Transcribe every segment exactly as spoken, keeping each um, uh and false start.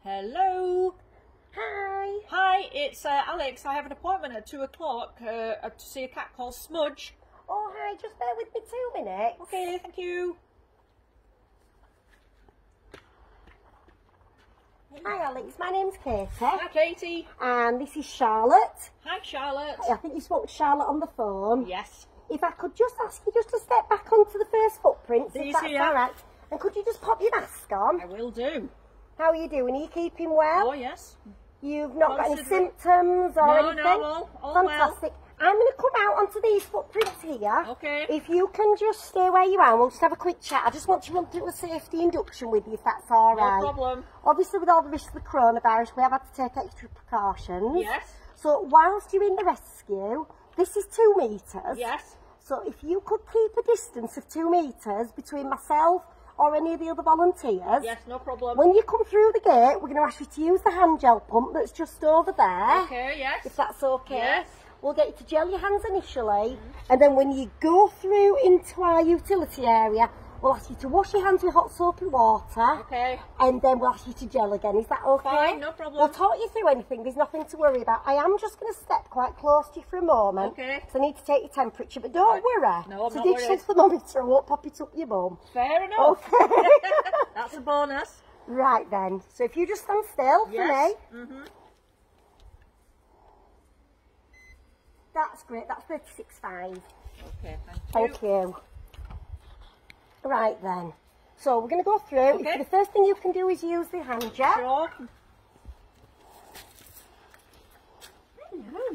Hello. Hi. Hi, it's uh, Alex. I have an appointment at two o'clock uh, to see a cat called Smudge. Oh, hi. Just bear with me two minutes. Okay, thank you. Hi, Alex. My name's Katie. Hi, Katie. And this is Charlotte. Hi, Charlotte. I think you spoke to Charlotte on the phone. Yes. If I could just ask you just to step back onto the first footprints, These if that's here. all right. And could you just pop your mask on? I will do. How are you doing? Are you keeping well? Oh, yes. You've not got any Considering- symptoms or No, anything? no, all, all Fantastic. I'm going to come out onto these footprints here. Okay. If you can just stay where you are, and we'll just have a quick chat. I just want to run through a safety induction with you, if that's all No right. problem. Obviously, with all the risks of the coronavirus, we have had to take extra precautions. Yes. So, whilst you're in the rescue, this is two metres. Yes. So, if you could keep a distance of two metres between myself or any of the other volunteers. Yes, no problem. When you come through the gate, we're going to ask you to use the hand gel pump that's just over there. Okay, yes. If that's okay. Yes. We'll get you to gel your hands initially, mm-hmm. and then when you go through into our utility area, we'll ask you to wash your hands with hot soap and water. Okay. And then we'll ask you to gel again. Is that okay? Fine, no problem. We'll talk you through anything. There's nothing to worry about. I am just going to step quite close to you for a moment. Okay. Because I need to take your temperature, but don't Right. worry. No, I'm it's not a worried. digital thermometer. I won't pop it up your bum. Fair enough. Okay. That's a bonus. Right then. So if you just stand still Yes. for me. Mm-hmm. That's great. That's thirty-six point five. Okay, thank you. Thank you. Right then. So we're going to go through. Okay. The first thing you can do is use the hand gel. Sure. Mm-hmm.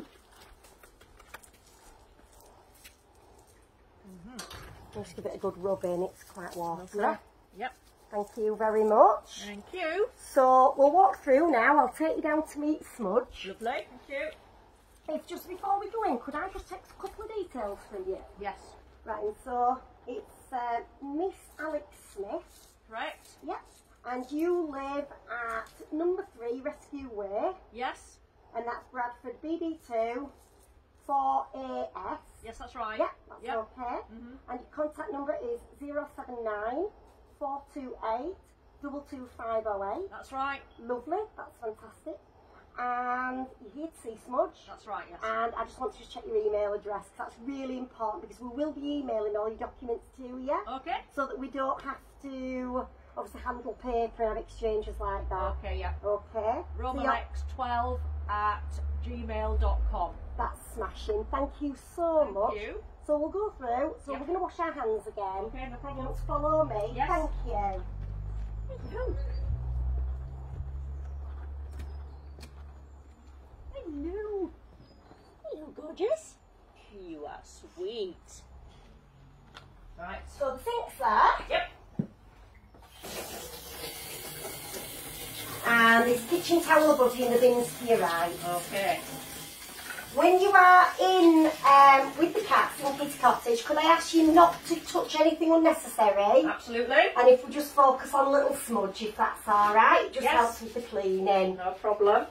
Just give it a good rub in. It's quite watery. Okay. Yep. Thank you very much. Thank you. So we'll walk through now. I'll take you down to meet Smudge. Lovely. Thank you. If just before we go in, could I just take a couple of details from you? Yes. Right, and so it's uh, Miss Alex Smith. Correct. Yep. And you live at number three Rescue Way. Yes. And that's Bradford B D two four A S. Yes, that's right. Yep, that's Yep. okay. Mm-hmm. And your contact number is zero seven nine four two eight two two five zero eight. That's right. Lovely, that's fantastic. And you're here to see Smudge. That's right, yes. And I just want to just check your email address, 'cause that's really important, because we will be emailing all your documents to you. Okay. So that we don't have to obviously handle paper and have exchanges like that. Okay, yeah. Okay. Romanex twelve at gmail dot com. That's smashing. Thank you so Thank much. you. So we'll go through. So Yep. we're going to wash our hands again. Okay, no You problem. want to follow me? Yes. Thank you. Hello. Hello. Hello, gorgeous. You are sweet. Right. So the sink's there. Yep. And this kitchen towel above you in the bins to your right. Okay. When you are in um, with the cats in Kitty Cottage, could I ask you not to touch anything unnecessary? Absolutely. And if we just focus on little Smudge, if that's all right, it just Yes. helps with the cleaning. No problem.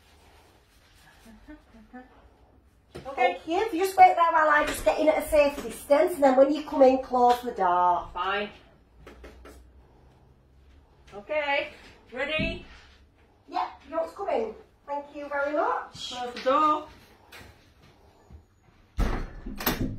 Okay. Thank you. If you just wait there while I just get in at a safe distance, and then when you come in, close the door. Fine. Okay. Ready? Yep, you want to come in? Thank you very much. Close the door.